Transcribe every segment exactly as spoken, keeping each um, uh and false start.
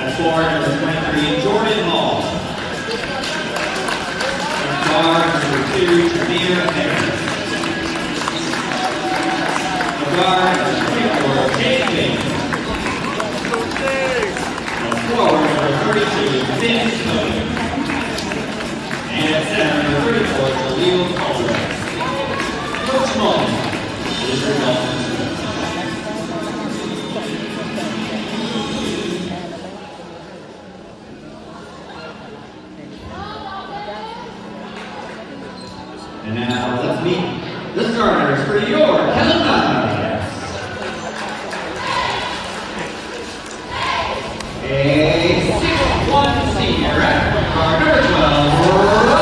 And now let's meet the starters for your Kellam. A six one senior at point guard, number twelve,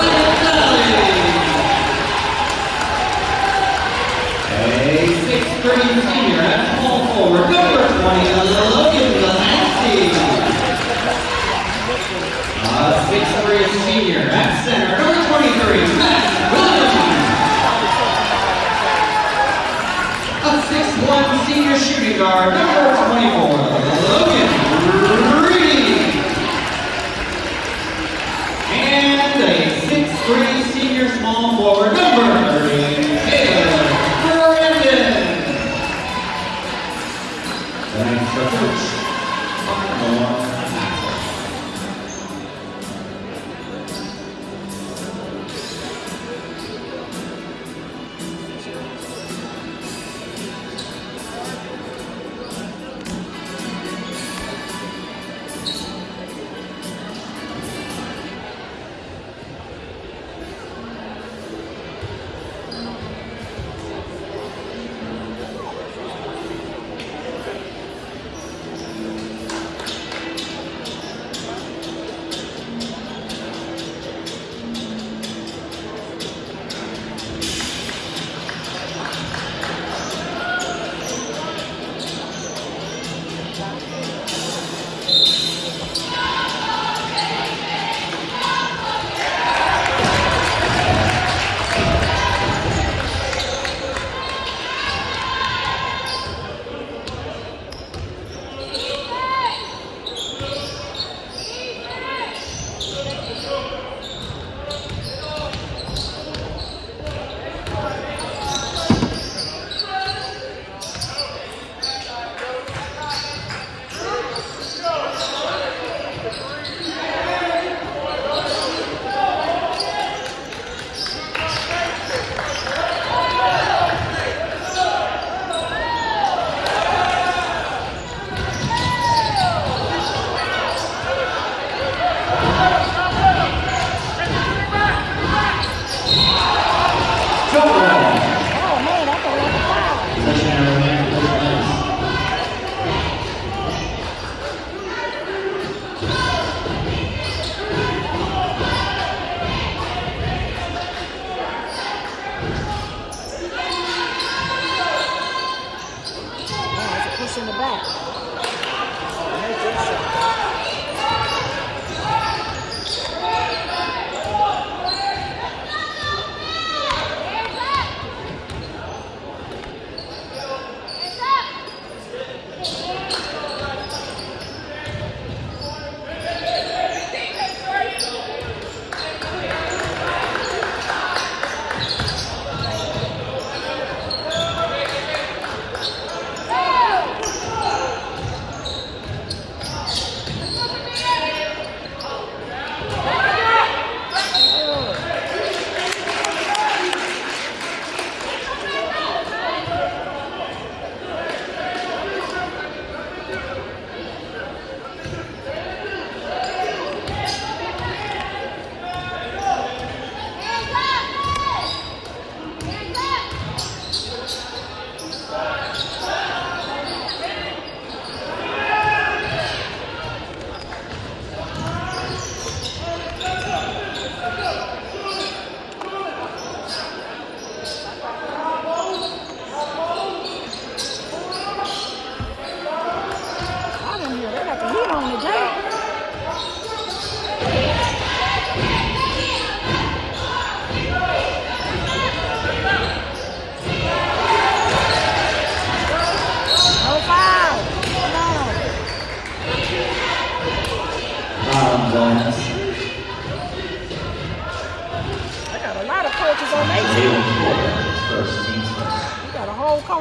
A six three senior at small forward, number twenty, Logan A six three senior at center, number twenty-three, Matt Williams. A six one senior shooting guard, number twenty-four, Logan Reed. And a six three senior small forward, number thirty, Taylor Brandon. Thanks for coach. In the back.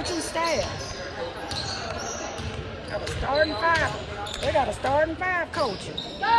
coaching staff. Got a starting five. They got a starting five coaching.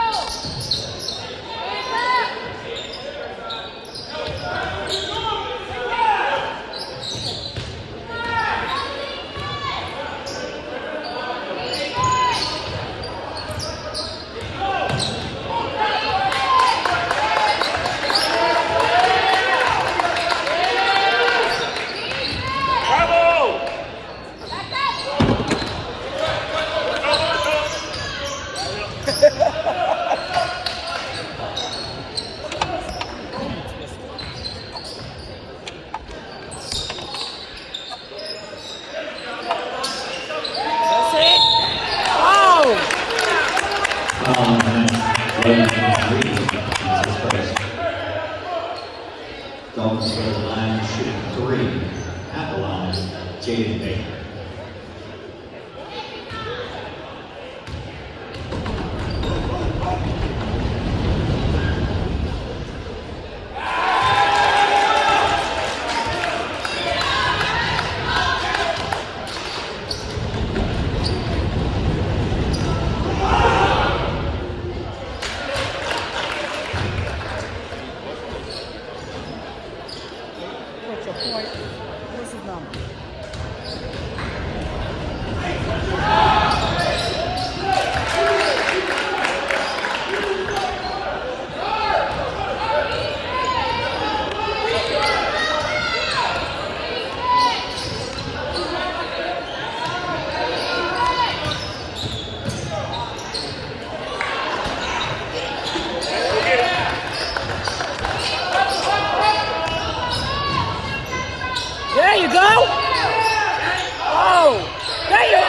There you go. Oh, there you go.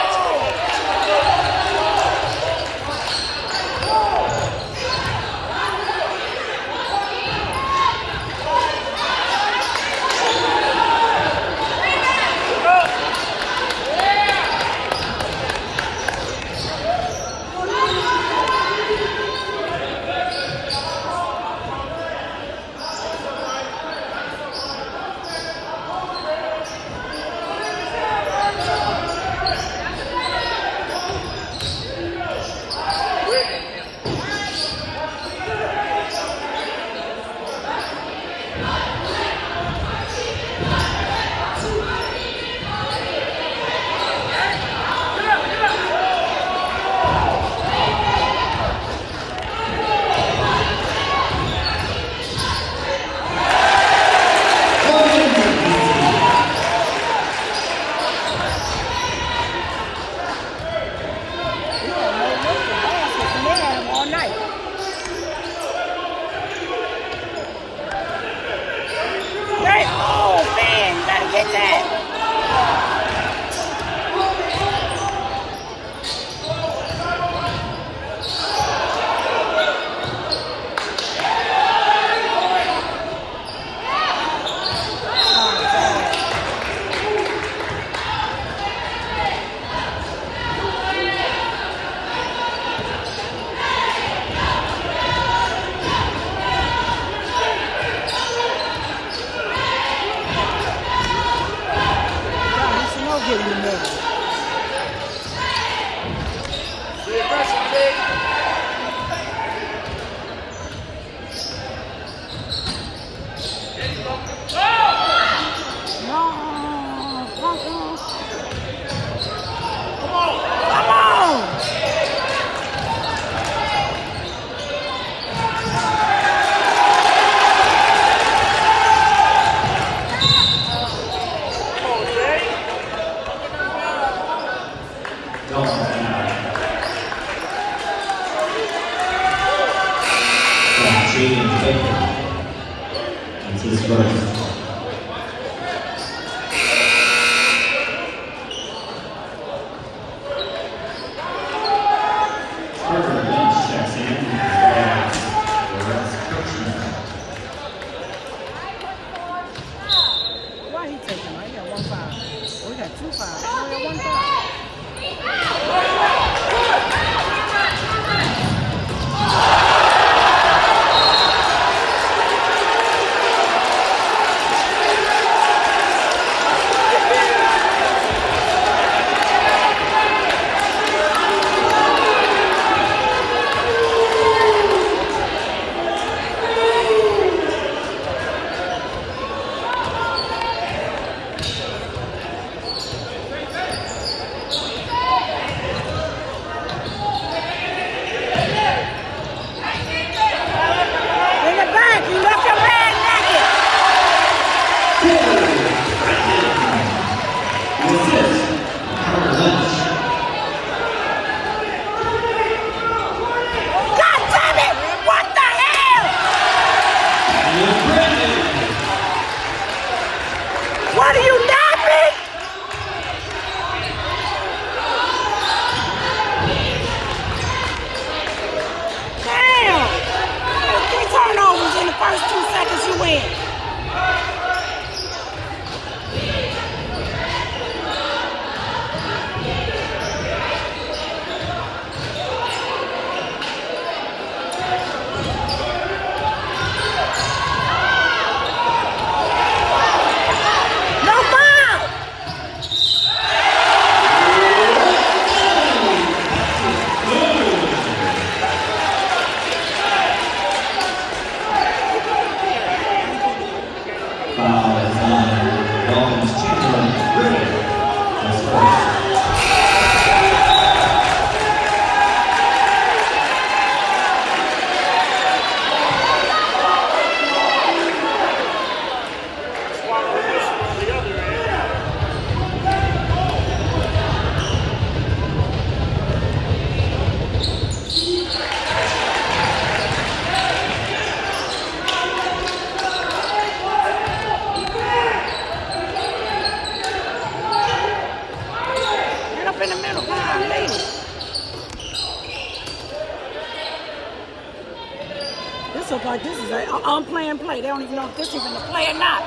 look like this is an unplanned play. They don't even know if this is even a play or not.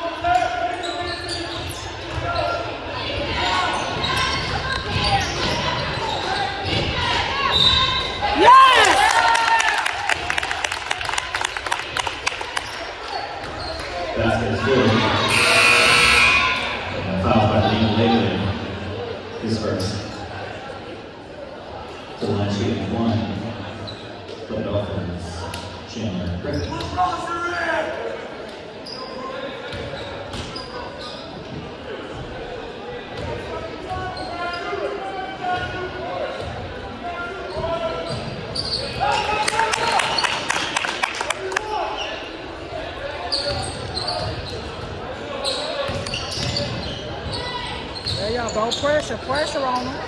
Yes! Basket is good. And fouled by Dean Lakeland. His first. Delancey getting one. Put it offense. Chandler Griffin. There y'all go. Pressure, pressure on them.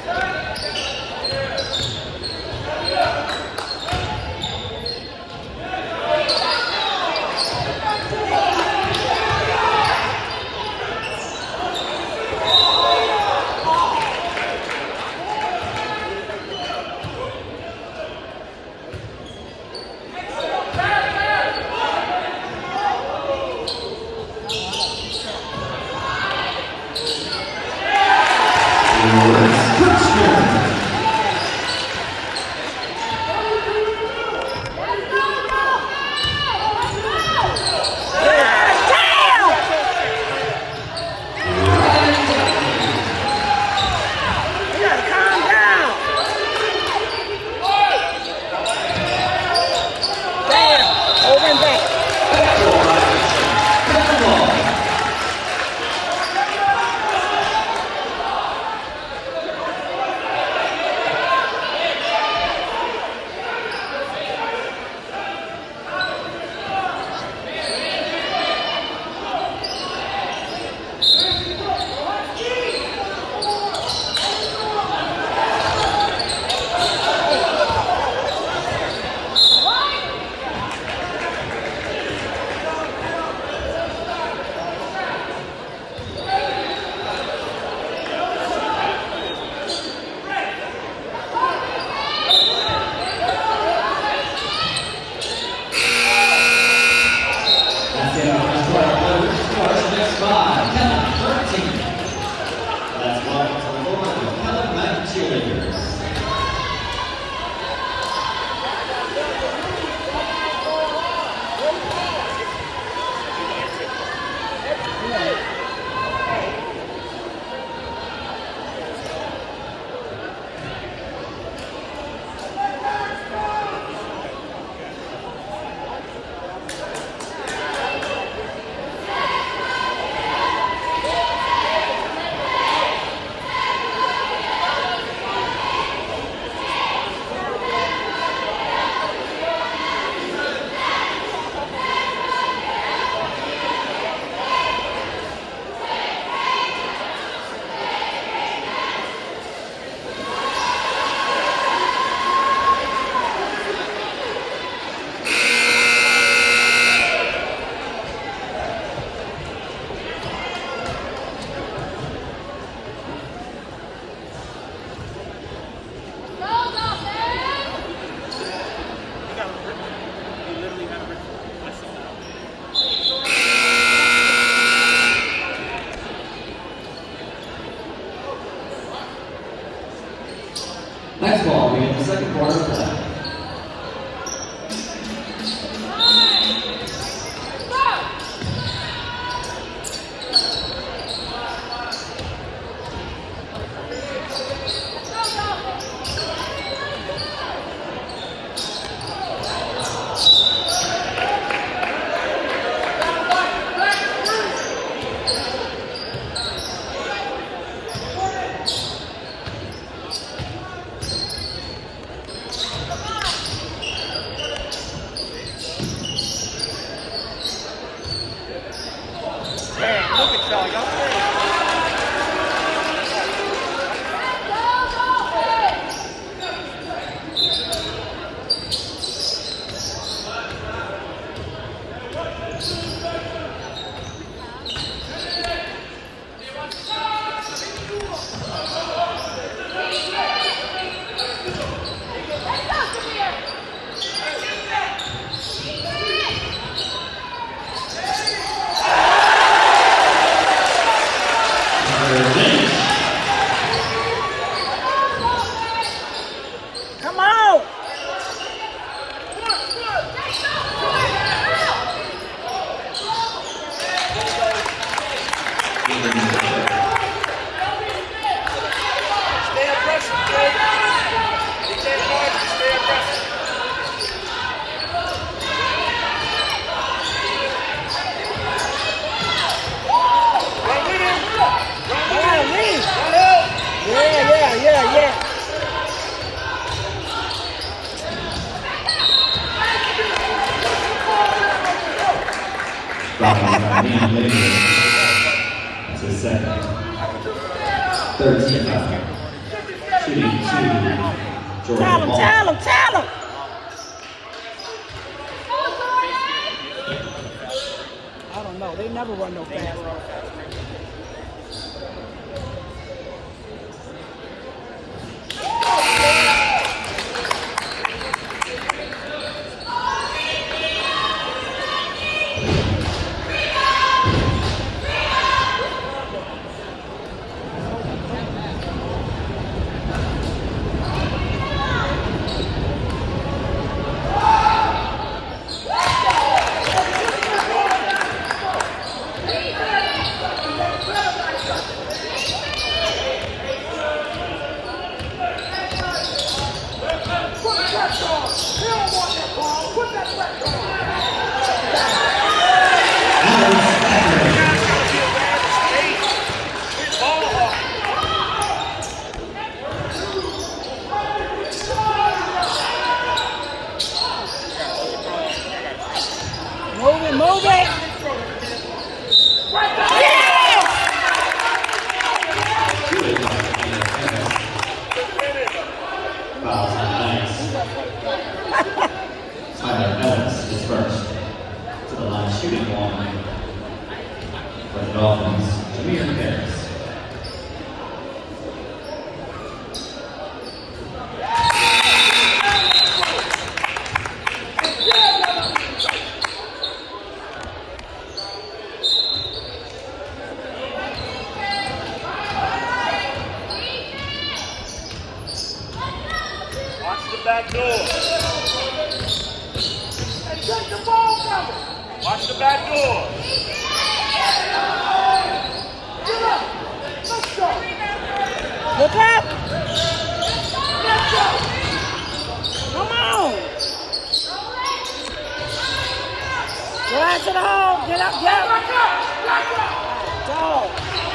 Next ball, we get the second quarter of play. That's his second. thirteen foul. Shooting two. Jordan Tell him, Ball. tell him, tell him. I don't know. They never run no fast. Move it, move it. Yes! Fouls on Alex. Tyler Ellis is first. To the line shooting one. For the Dolphins, Jameer Harris. Back door. Watch the back door. Look up. Come on. Right to the hole. Get up, get up. Dog.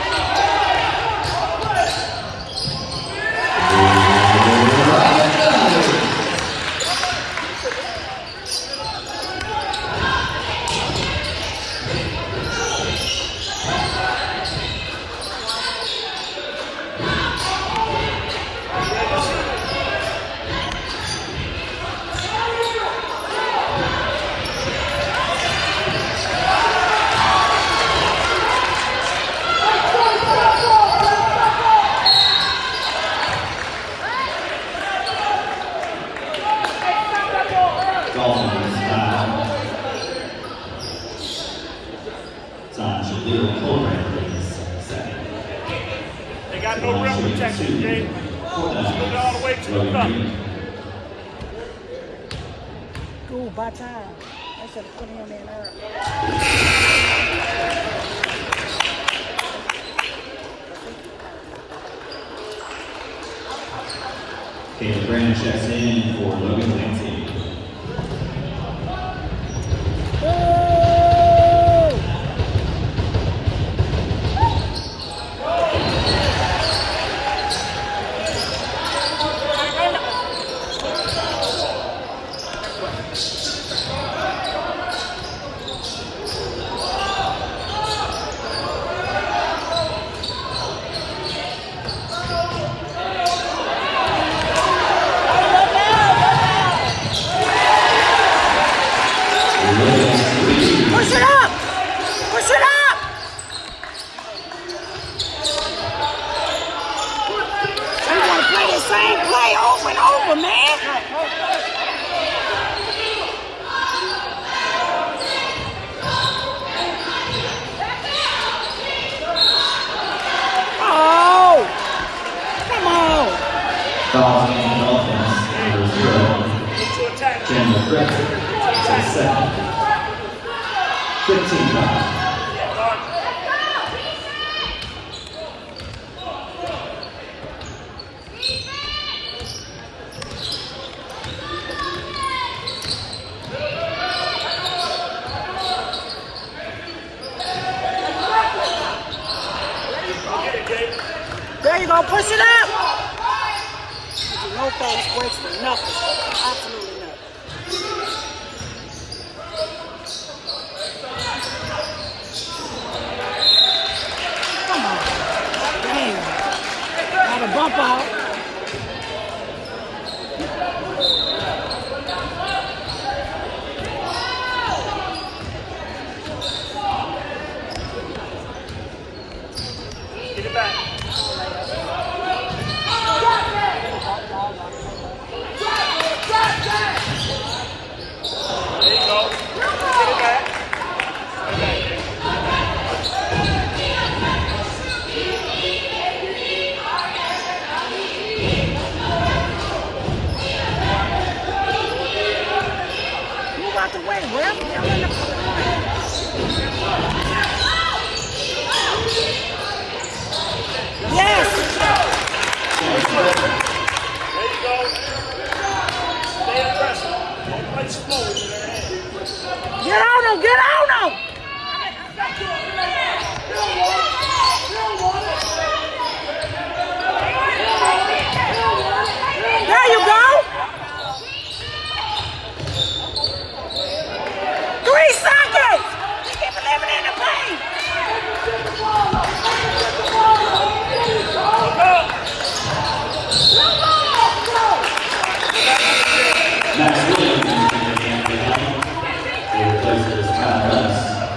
They got no rim protection, Jay. Look all the way to the top. Ooh, by time. I should have put him in early. Caleb Brand checks in for Logan Lansing. Push it up! Push it up! We want to play the same play over and over, man. Oh! Come on! Dolphins, number zero. Chandler Griffin, to second. fifteen five. Absolutely not. Come on. Damn. Got a bump out. Get it back. There you go. Get it back. Move out the way, Ref. Y'all in the Yes! There you go. Stay aggressive. Don't play slow with your hand. Get on him! Get on him! There you go! Three seconds! Keep living in the paint! Max Williams replaces Kellam.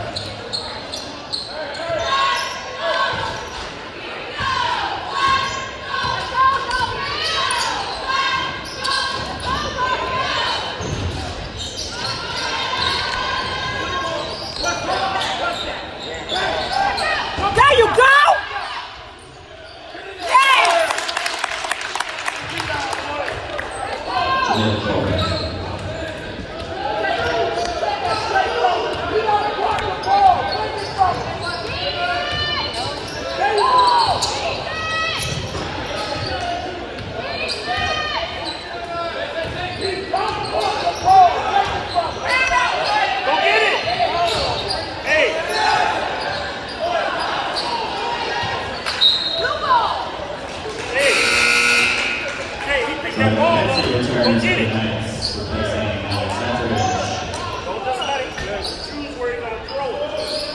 There you go! That ball, go get it. Don't just let it choose where you're going to throw it.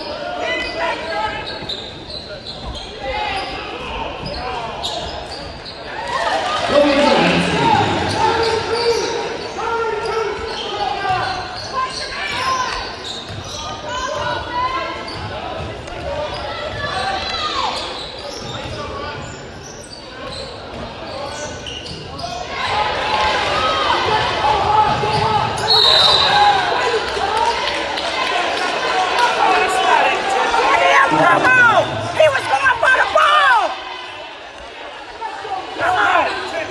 Come on! He was going for the ball! Come on!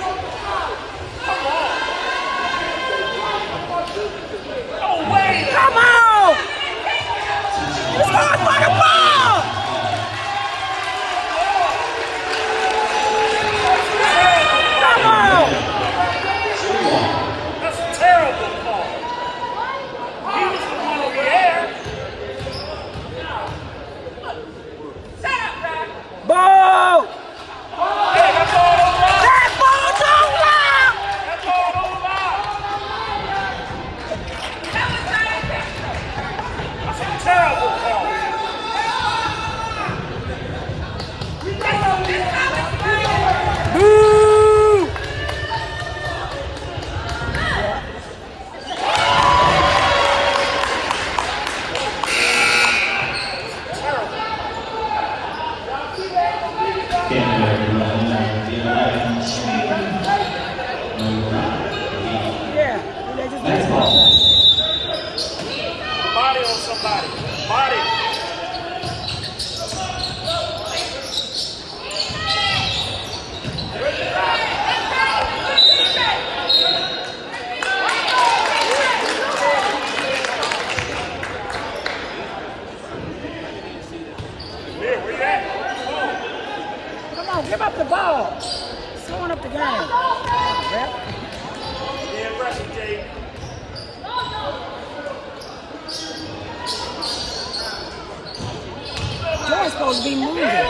No way! Come on! He was going for the ball! Come on! That's a terrible call. He was the one over there. Ball! Hey, that ball over. That ball's over! That ball over. That's a terrible call. Boo! Yeah, they just Next ball. Body on somebody. Body. Here, where you at? Come on, give up the ball. Throwing up the game. Rep. Be aggressive, Jay. Joy's supposed to be moving.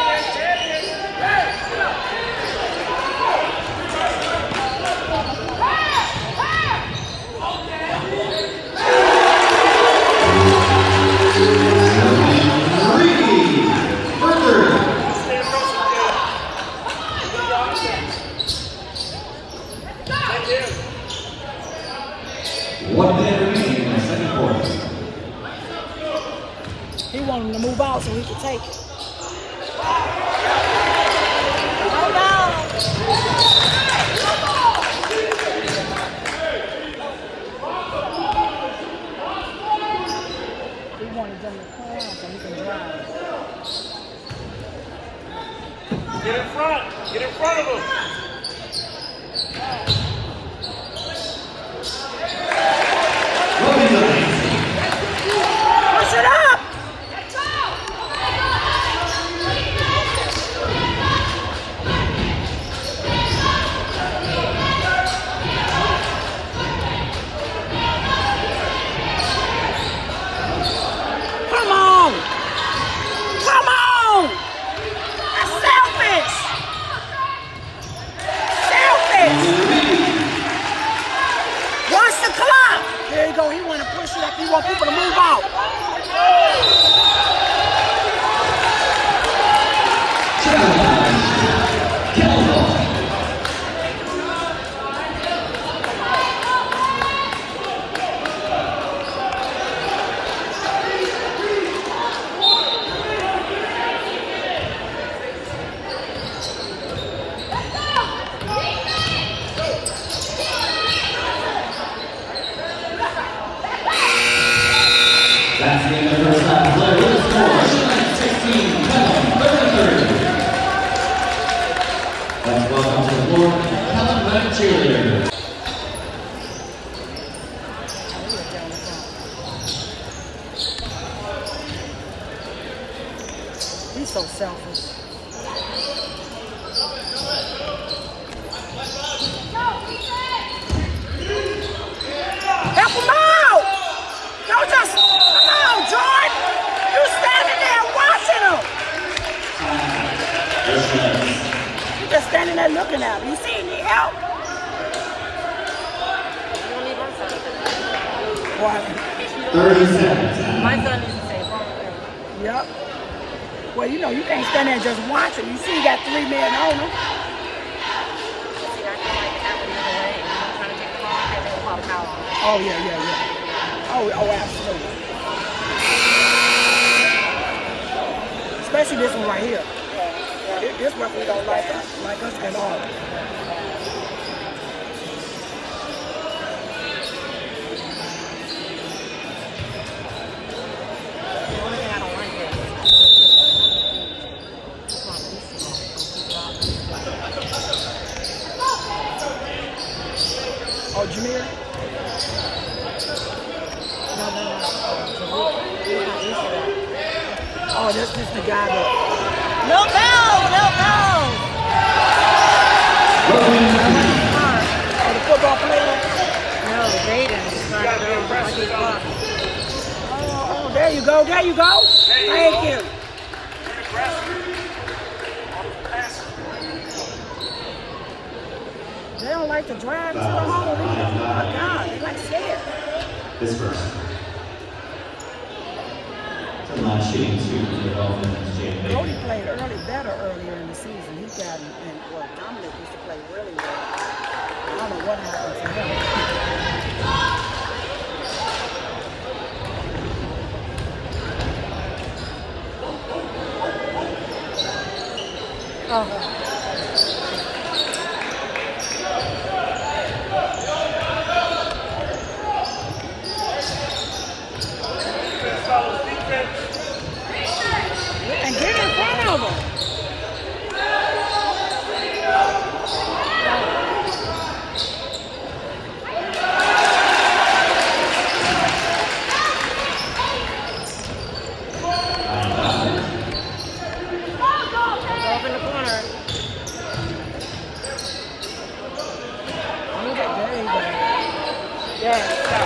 One minute remaining in the second quarter. He wanted him to move out so he could take it. Hold on. He wanted them to come around so he can drive. Get in front. Get in front of him. Push it up. Come on. Come on. That's selfish. Selfish. Watch the clock. There you go. He want to push it up. He want people to move out. Kellam. That's the end of the first half. Play with the score. sixteen, Kellam, thirty-three. Let's welcome to the floor, Kellam Red Cheerleader. He's so selfish. Help him out! Don't just, come on, Jordan! You standing there watching him! You just standing there looking at him. You see any help? What? thirty seconds. My son used to say, Yep. Well, you know, you can't stand there and just watch him. You see, you got three men on him. Oh, yeah, yeah, yeah. Oh, oh, absolutely. Especially this one right here. This, this referee don't like us, like us at all. the only thing I don't like is Oh, Jameer? no, no, no. So we, we're not used to that. Oh, that's just the guy that... No goal! No goal! Oh, the football player? No, Jaden is trying to throw like he's blocked. Oh, oh, there you go, there you go. Thank you. They don't like to drive to the hole either. Oh my God, they like scared. This person. It's a lot of shooting too. Cody played early, better earlier in the season. He got, and well, Dominic used to play really well. I don't know what happened to him. Oh. And get in front of him. Off in the corner. Look at there you go. Yeah.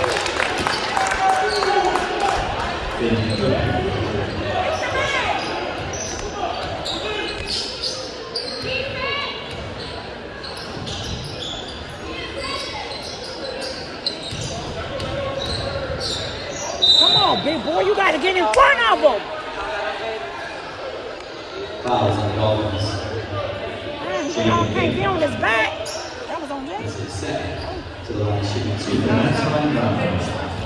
Come on, big boy, you got to get in front of him. Fouls on the Dolphins. Man, he can't get on his back. That was on him. This is second. To the line shooting two minutes, one round.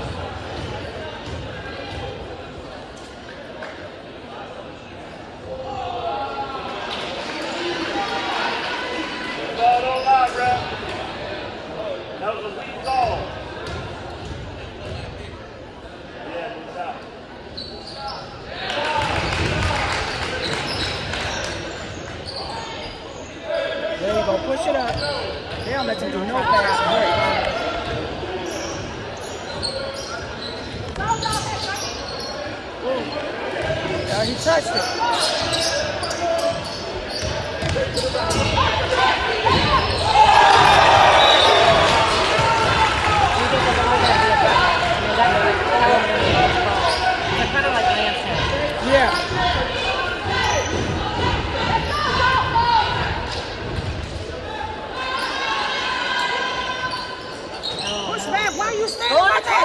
Push it up. They don't let you do no pass break. Uh, he touched it. Yeah. Why are you standing right there?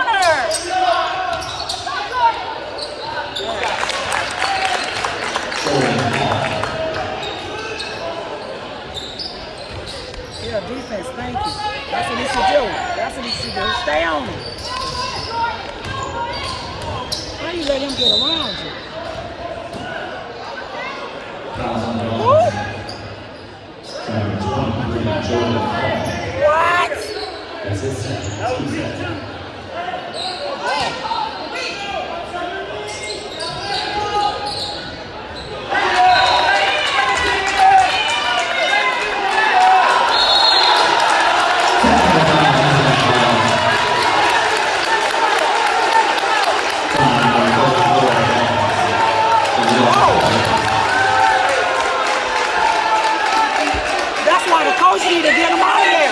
Yeah, defense, thank you. That's what he should do. That's what he should do. Stay on him. Why you let him get around you? What? That's his set. That's his set. That's why the coach need to get him out of there.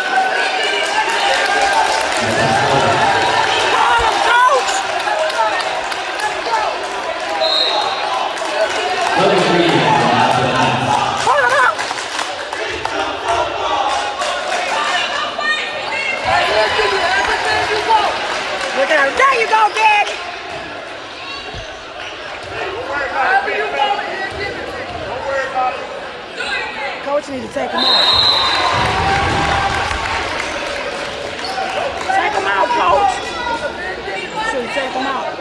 There you go, Daddy. Coach need to take him out. Take him out, Coach. Should take him out.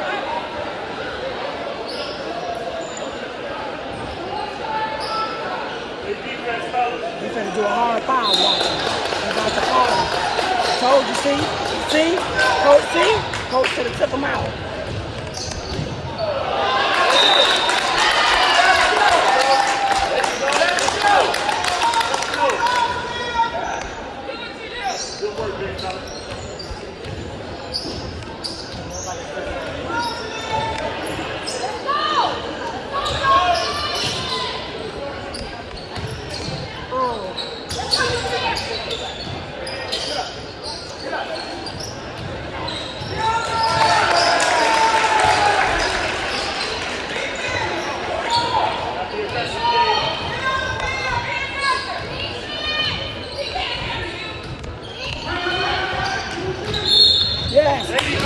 He's finna do a hard foul, watch him. He's about to call him. Told you, see? See? Coach, see? Coach should have took him out. Good work, big fella. Yes.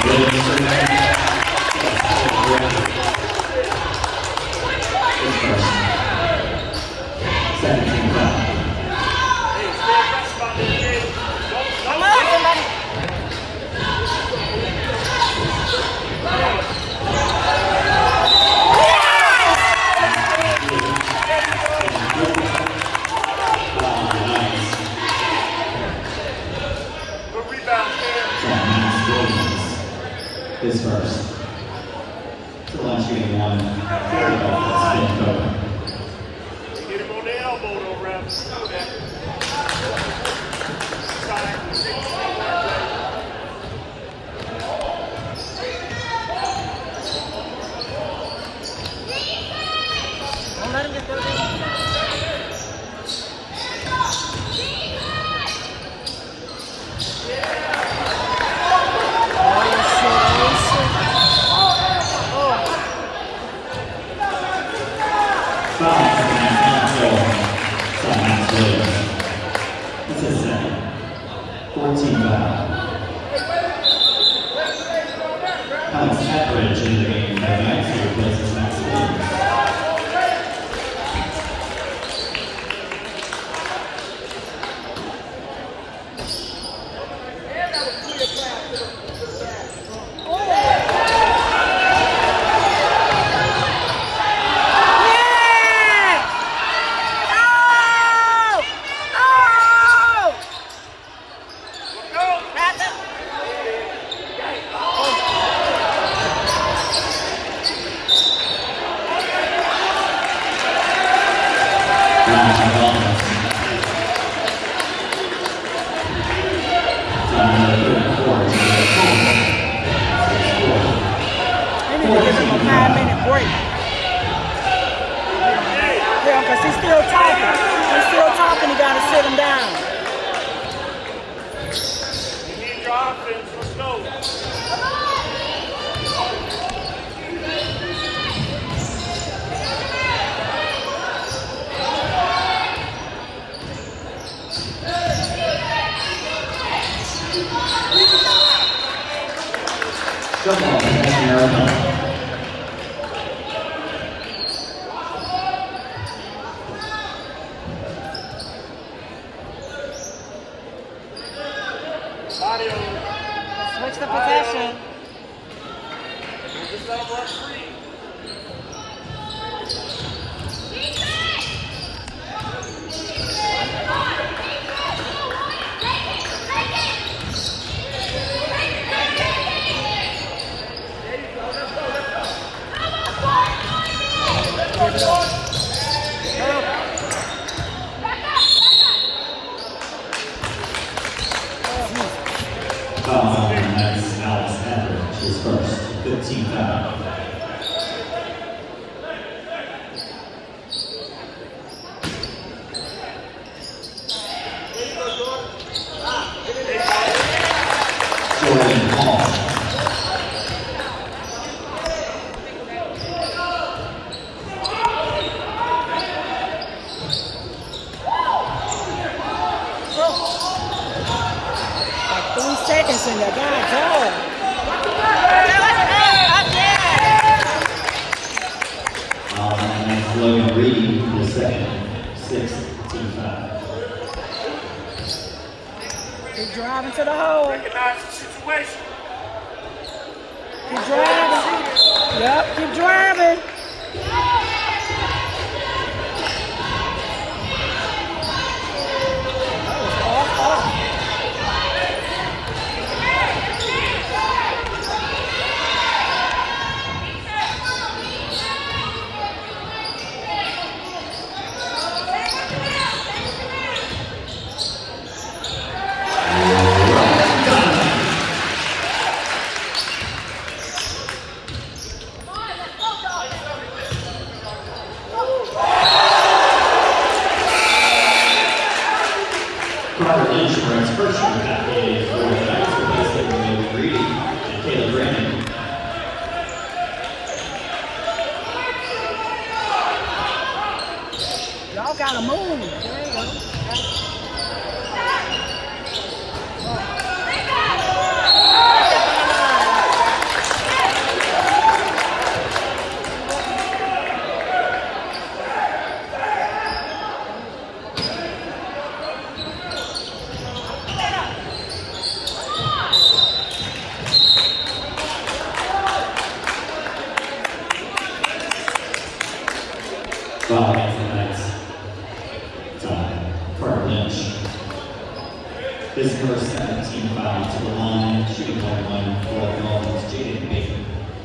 His first. To launch game one. Very well. Spin cover. Get him on the elbow, though, Ref. Don't let him get those in. Five. Switch the possession. Just let him run free. Oh, that's Alex Adler, his first, fifteen foul. Jordan Hall. Seconds in there, God, go. Um, and that's Logan Reed for the second, sixth, team five. Keep driving to the hole. Recognize the situation. Keep driving. Yep, keep driving. First shooter that day for the Knights, replacing Logan Reed and Caleb Brandon. Y'all gotta move. There you go. Foul against the Knights. Time. Carter Lynch. His first seventeen foul to the line, shooting one one for the Dolphins, Jaden Baker.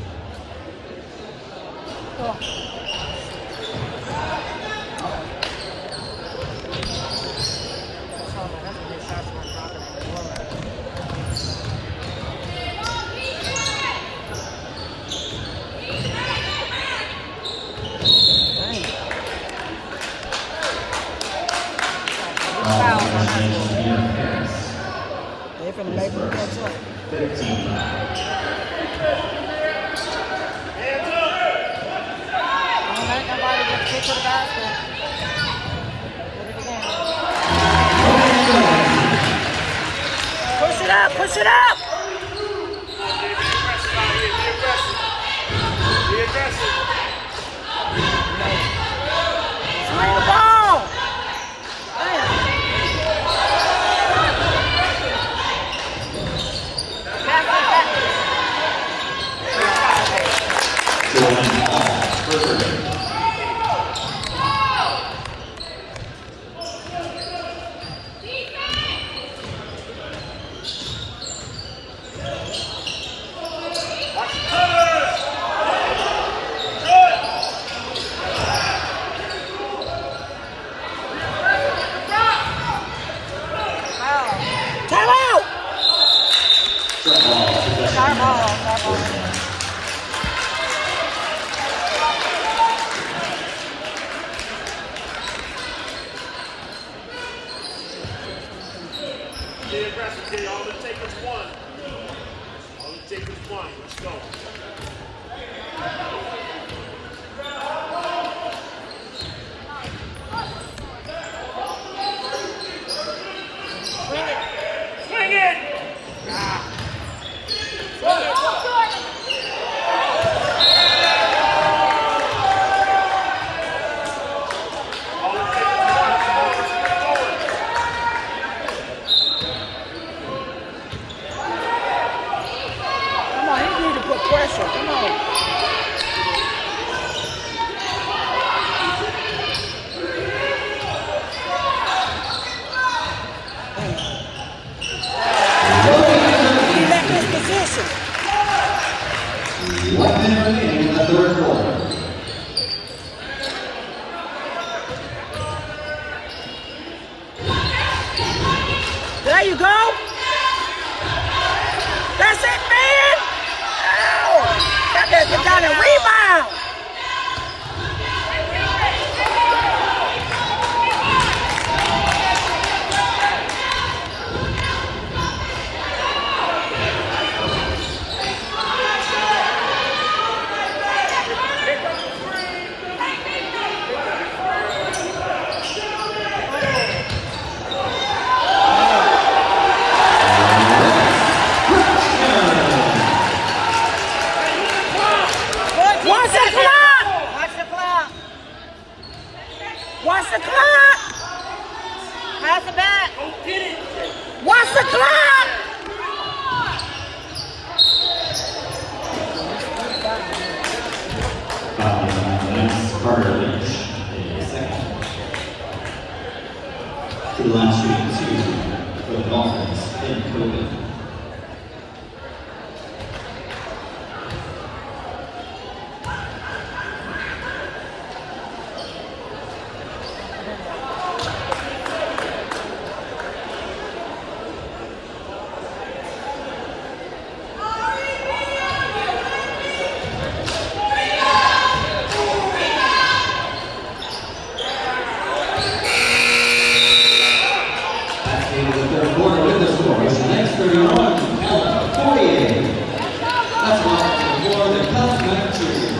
They're finna make them catch up. fifteen foul. Don't let nobody just get to the basket. Put it again. Push it up, push it up! Be aggressive out here. Be aggressive. Be aggressive. Swing the ball! Damn. Start ball, possession. Start ball, start ball. Be aggressive, kid. All it takes is one. All it takes is one. Let's go. Swing it. Swing it. Ah. Swing it. All it takes is one. Let's get going. Come on, he need to put pressure. Come on. He left his position. One minute remaining in the third quarter. There you go. That's it, man. Oh, that just got a rebound. Watch the clock. Watch the clock. Watch the clock. Pass it back. Watch the clock. Foul on Lance Carter Lynch, a second. To the line shooting two for the Dolphins in Kobe. The third quarter with the score is Lynch thirty-one, Kellam forty-eight. That's one for the Kellam Cheerios.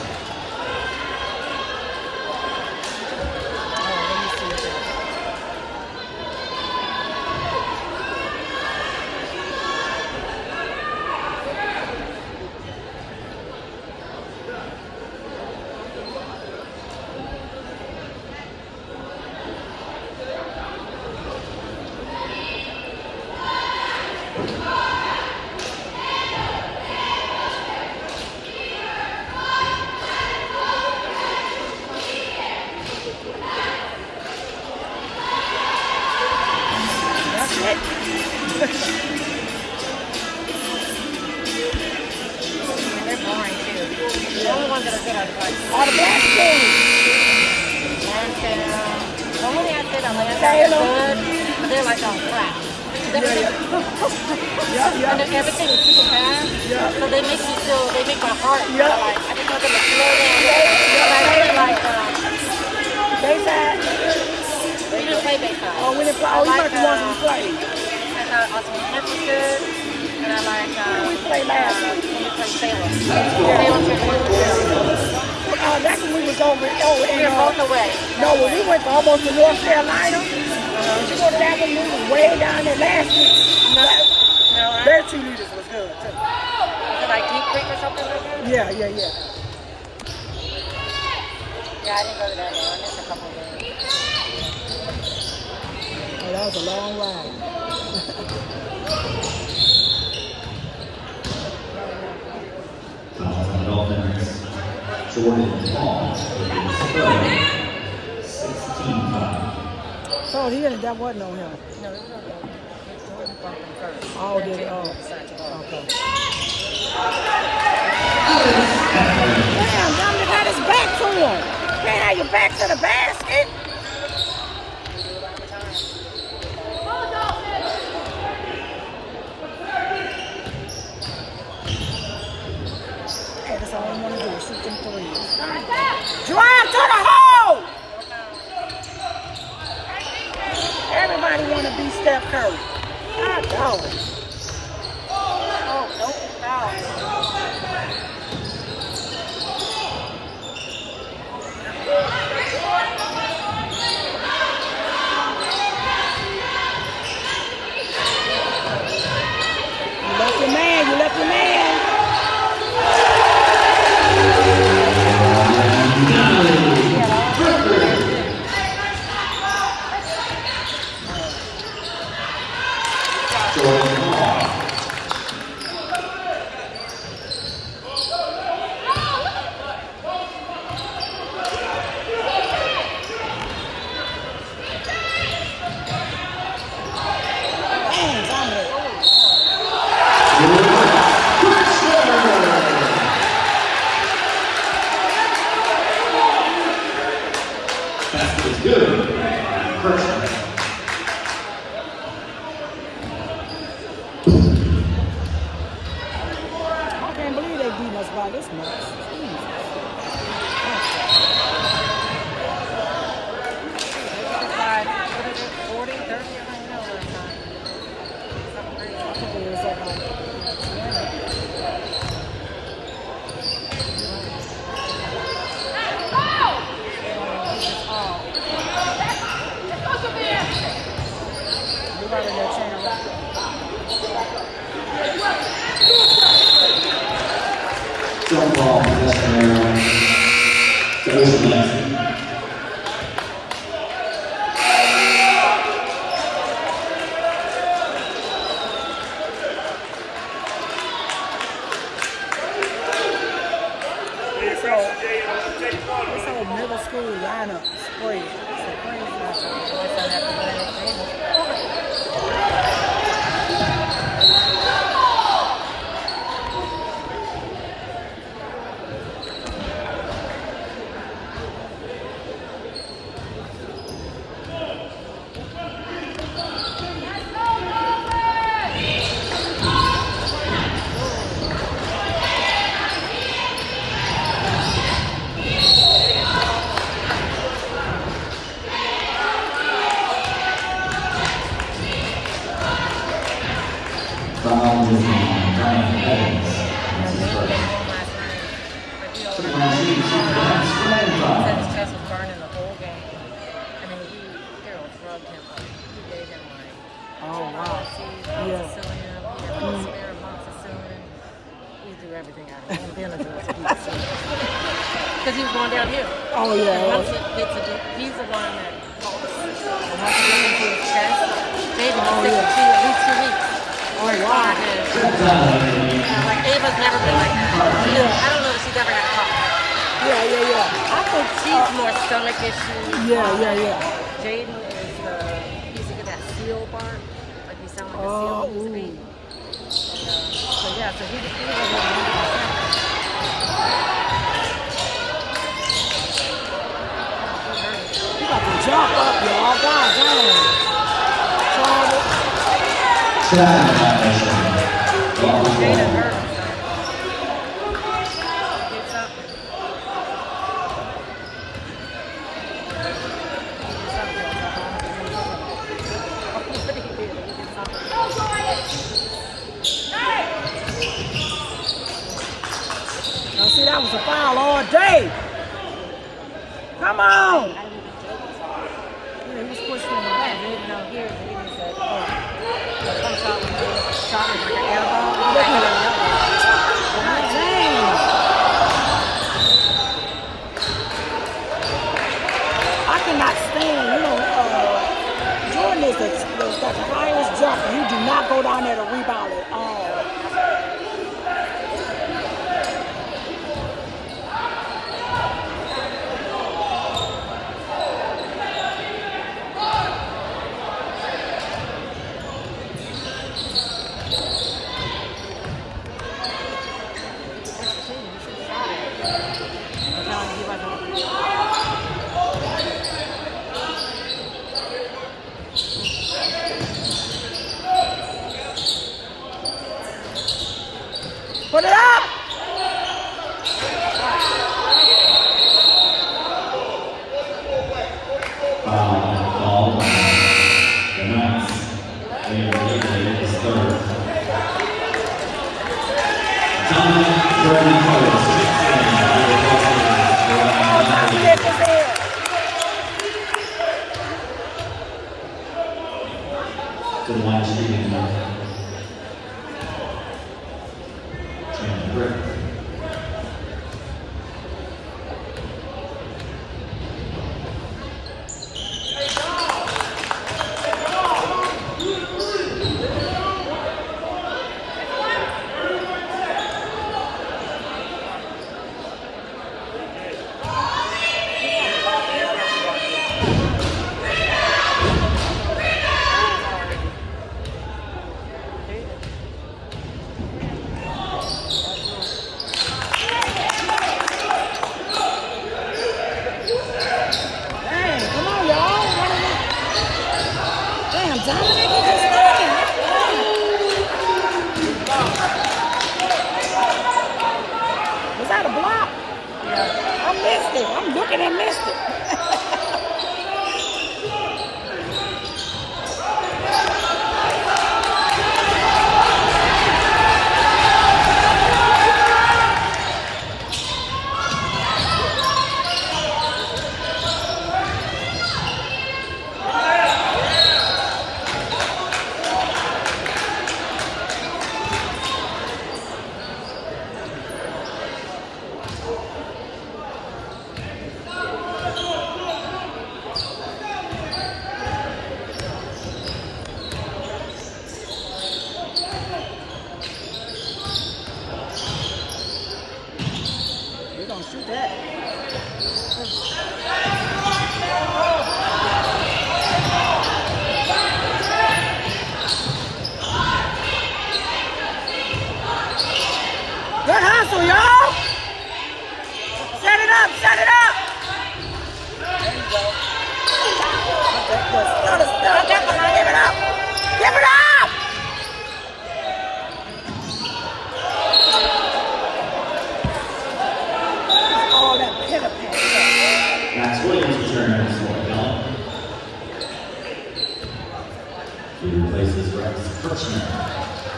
They're boring too. The only ones that are good are the black. All the black teams. Lansdale. The only thing I say that Lansdale is Taylor. good, but they're like on crack. Everything, Yeah, yeah. and then everything is super fast. Yeah. So they make me feel, they make my heart feel Yeah. like, I just want them to slow down. But I really like, um, Bayside. we didn't play Bayside. Oh, we didn't play. Oh, you I must have won uh, some play. I thought Austin Smith was good. And I like, um, We played last week. when we played Salem. Salem took me to Uh, that's when we was over, over in, We were uh, both away. no, when we went to almost to North Carolina. Did you go to that one? We was way down there last week. No, I, Their two leaders was good, too. was it like Deep Creek or something like that? Yeah, yeah, yeah. Yeah, I didn't go to that one. I missed a couple of games. Oh, that was a long ride. Fouls on the Dolphins. Jordan Paul with his third. sixteen five. So he didn't, that wasn't on him. No, it was okay. Jordan bumped him first. Oh, did Then it? Oh. Jordan decided to go. Okay. Damn, Dominic got his back to him. Can't have your back to the basket. We do it all the time. making threes. Drive to the hole! Everybody want to be Steph Curry. I don't. Oh, nope, foul. You left your man, you left your man. Jump ball, possession area. So there's the next. This whole middle school lineup spread. It's crazy. Because he was going down here. Oh, yeah. And once it hits a deep, he's the one that falls. And once it gets into his chest, David was sick for at least two weeks. Oh, wow. Yeah, like Ava's never been like that. She, I don't know if she's ever had a cough. Yeah, yeah, yeah. I think she's uh, more stomach issues. Yeah, yeah, yeah. Jaden is the, he used to get that seal bark. Like he sound like a oh, seal used to be. And, uh, so yeah, so he was he was one hundred percent. You got to jump up, y'all. God damn. Jaden hurt himself. Gets up. Now see, that was a foul all day. Come on. Yeah, he was pushing in the back. They didn't know here. They even said, oh, some shot was shot was like an air ball. We got hit on the other one. God dang. I cannot stand, you know, uh, Jordan is the, the, got the highest jump, and you do not go down there to rebound at all. Put it up! To the line shooting Chandler Brick. I'm looking and missed it. Shoot that. Good hustle, y'all. Set it up, set it up. There you go. Give it up. Give it up. Max Williams returns for Kellam. He replaces Rex Kirchner.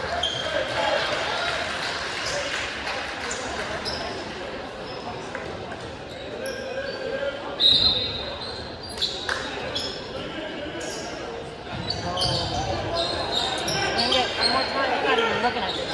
Looking at it.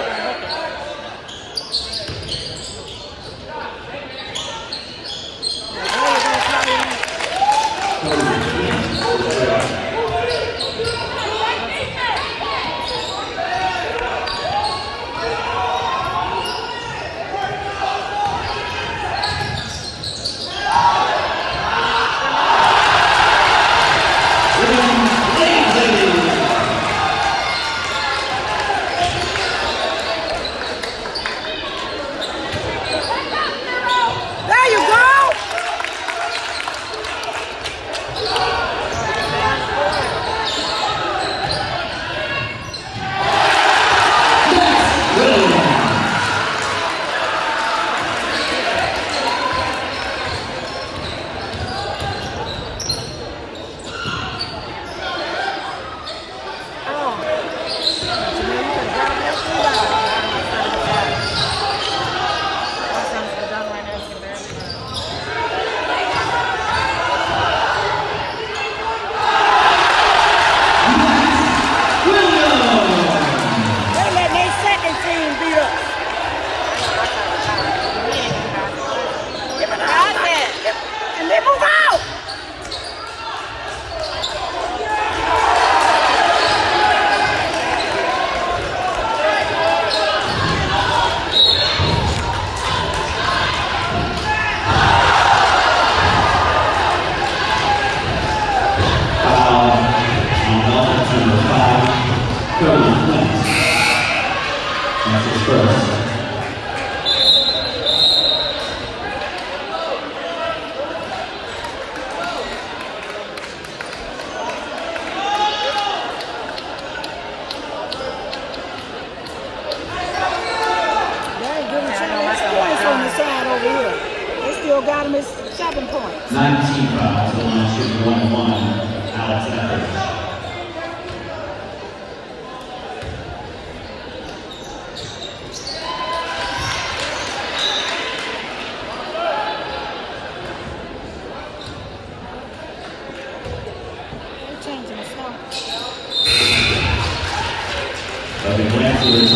Got him his seven points. nineteen fouls, the line shooting one one. Alex Etheridge.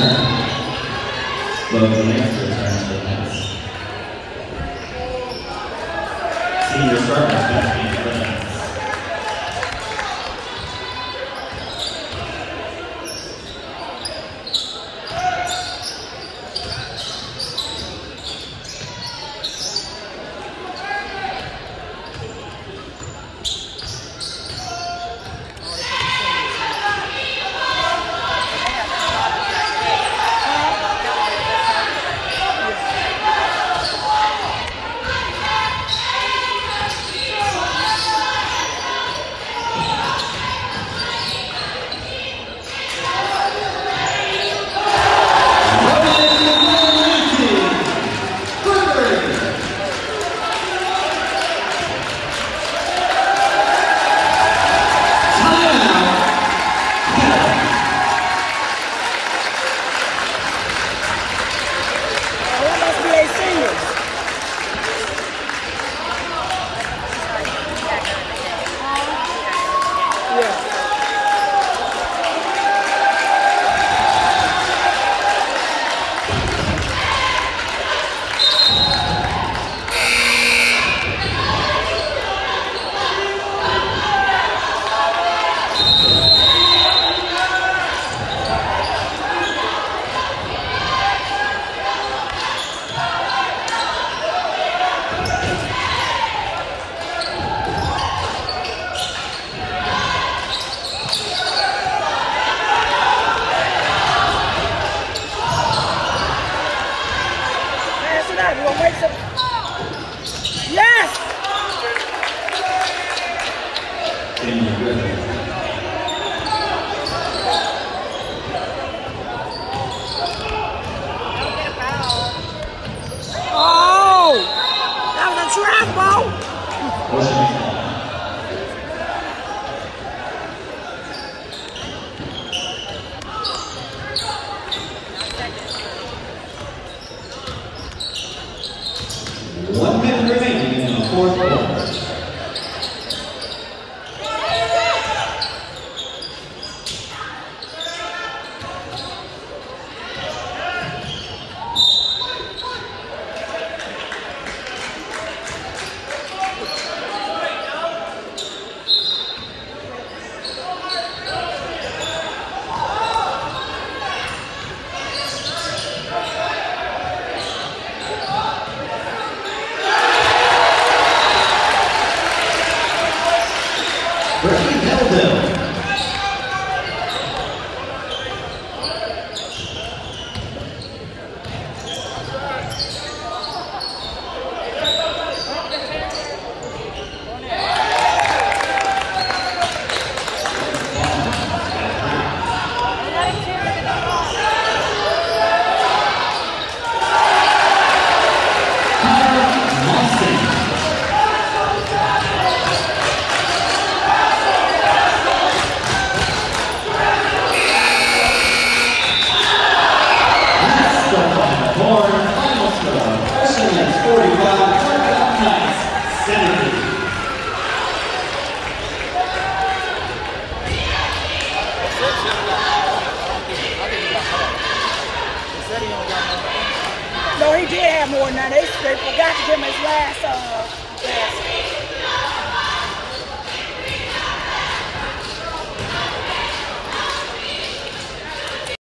Logan Lance returns to the nets. Senior starters back in for the nets. Yes! Oh! That was a trap ball! One minute remaining in the fourth quarter. No, he did have more than that. They, they forgot to give him his last uh, basket.